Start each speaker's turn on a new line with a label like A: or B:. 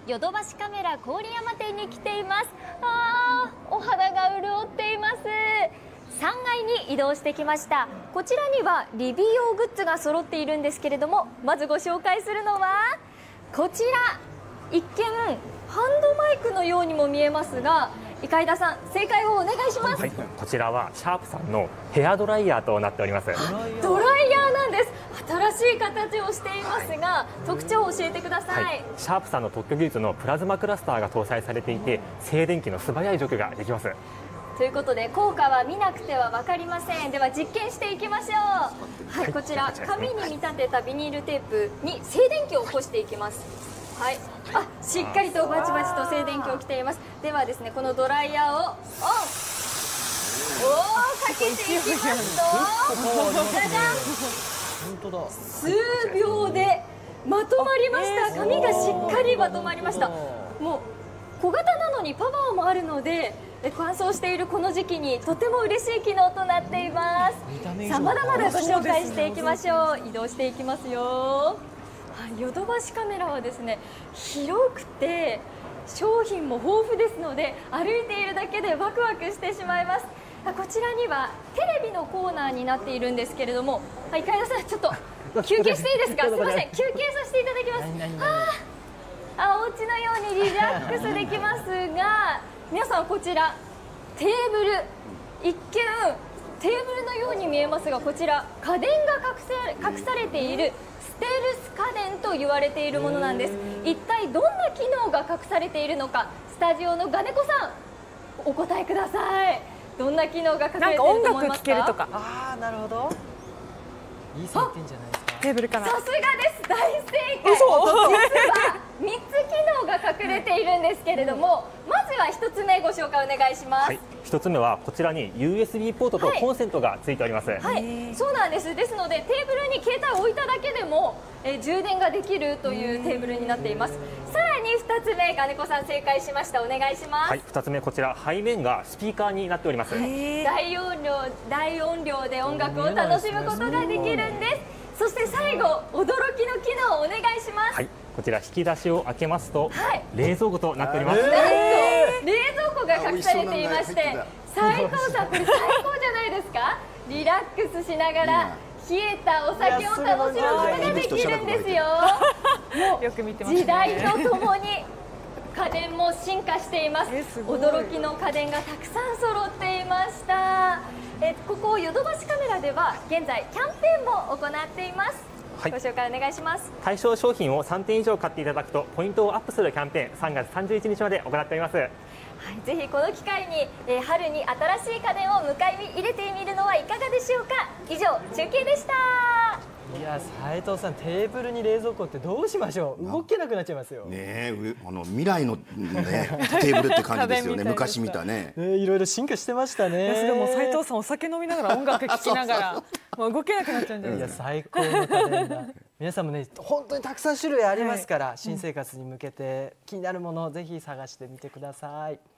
A: ヨドバシカメラ郡山店に来ています。お肌が潤っています。3階に移動してきました。こちらには理美容グッズが揃っているんですけれども、まずご紹介するのはこちら。一見ハンドマイクのようにも見えますが、池井田さん、正解をお願いします。
B: はい、こちらはシャープさんのヘアドライヤーとなっております。
A: ドライヤーなんです。新しい形をしていますが、特徴を教えてください。
B: はい、シャープさんの特許技術のプラズマクラスターが搭載されていて、静電気の素早い除去ができます。
A: ということで、効果は見なくては分かりません。では実験していきましょう。はい、こちら紙に見立てたビニールテープに静電気を起こしていきます。はい、しっかりとバチバチと静電気を起きています。ではですね、このドライヤーをオン、かけていきますと、じゃじゃん、数秒でまとまりました。髪がしっかりまとまりました。もう小型なのにパワーもあるので、乾燥しているこの時期にとても嬉しい機能となっています。さあ、まだまだご紹介していきましょう。移動していきますよ。ヨドバシカメラはですね、広くて商品も豊富ですので、歩いているだけでワクワクしてしまいます。こちらにはテレビのコーナーになっているんですけれども、池田さん、ちょっと休憩していいですか。すみません、休憩させていただきます。お家のようにリラックスできますが、皆さん、こちらテーブル、一見テーブルのように見えますが、こちら家電が隠されているステルス家電と言われているものなんです。一体どんな機能が隠されているのか、スタジオのガネコさん、お答えください。どんな機能が隠されていると思いますか。
C: 音楽聴けるとか。
D: なるほど。いい採点じゃないですか。
C: テーブルから。
A: さすがです、大正解。実は3つ機能が隠れているんですけれども、まずは1つ目ご紹介お願いします。
B: はい、1つ目はこちらに USB ポートとコンセントがついております。
A: はい、そうなんです。ですのでテーブルに携帯を置いただけでも充電ができるというテーブルになっています。さらに2つ目、金子さん正解しました。お願いします。
B: はい、2つ目、こちら背面がスピーカーになっております。
A: 大音量で音楽を楽しむことができるんです。そして最後、驚きの機能をお願いします。
B: はい、こちら引き出しを開けますと、冷蔵庫となっております。
A: なんと冷蔵庫が隠されていまして、斉藤さん、これ最高じゃないですか。リラックスしながら冷えたお酒を楽しむことができるんですよ。
C: よく見てますね。
A: 時代とともに家電も進化しています。驚きの家電がたくさん揃っていました。ここヨドバシカメラでは現在キャンペーンも行っています。ご紹介お願いします。
B: 対象商品を3点以上買っていただくとポイントをアップするキャンペーン、3月31日まで行っております。はい、
A: ぜひこの機会に、春に新しい家電を迎え入れてみるのはいかがでしょうか。以上、中継でした。
D: いや、斉藤さん、テーブルに冷蔵庫ってどうしましょう。動けなくなっちゃいますよ。
E: ね、未来のねテーブルって感じですよね。昔見たね。
D: いろいろ進化してましたね。
C: でも斉藤さん、お酒飲みながら音楽聴きながらもう動けなくなっちゃうんじゃないですか。
D: 最高の家電だ。皆さんもね、本当にたくさん種類ありますから、新生活に向けて気になるものをぜひ探してみてください。